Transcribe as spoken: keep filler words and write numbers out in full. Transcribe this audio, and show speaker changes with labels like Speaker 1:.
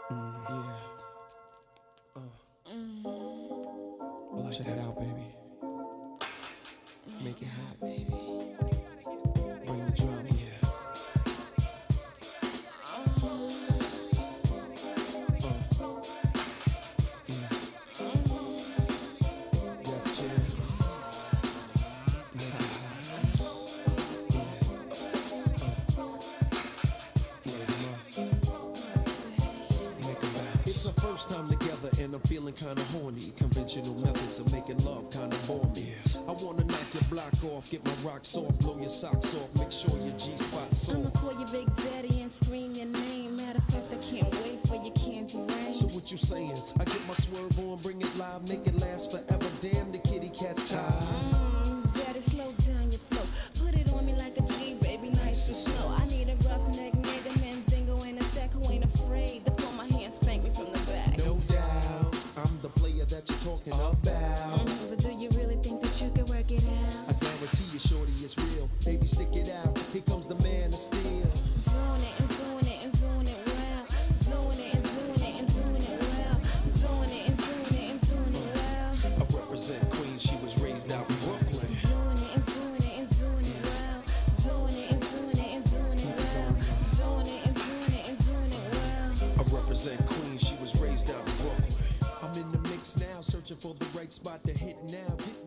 Speaker 1: Mm, yeah. Uh. Mm. Well, check it out, baby. Make it hot, baby. Bring the drum here. First time together and I'm feeling kinda horny. Conventional methods of making love kinda bore me. I wanna knock your block off, get my rocks off, blow your socks off, make sure your G-spot's off.
Speaker 2: I'ma call you Big Daddy and scream your name. Matter of fact, I can't wait for your candy rain.
Speaker 1: So what you saying? I get my swerve on, bring it live, make it last forever. Damn, the kitty cat's tired.
Speaker 2: Mm, Daddy, slow down your flow. Put it on me like a G, baby, nice and slow. I need a roughneck nigga, Mandingo and a sack who ain't afraid to pull my hand, spank me from the back.
Speaker 1: No doubt, I'm the player that you're talking about.
Speaker 2: Mm, but do you really think that you can work it out?
Speaker 1: I guarantee you, shorty, it's real. Baby, stick it out. Here comes the man of steel.
Speaker 2: Doing it and doing it and doing it well. Doing it and doing it and doing it well. Doing it and doing it and doing it well.
Speaker 1: I represent Queens. She was raised out in Brooklyn.
Speaker 2: Doing it and doing it and doing it well. Doing it and doing it and doing it well. Doing it and doing it and doing it well.
Speaker 1: I represent Queens. She was raised out in Brooklyn. I'm in the mix now, searching for the right spot to hit now. Get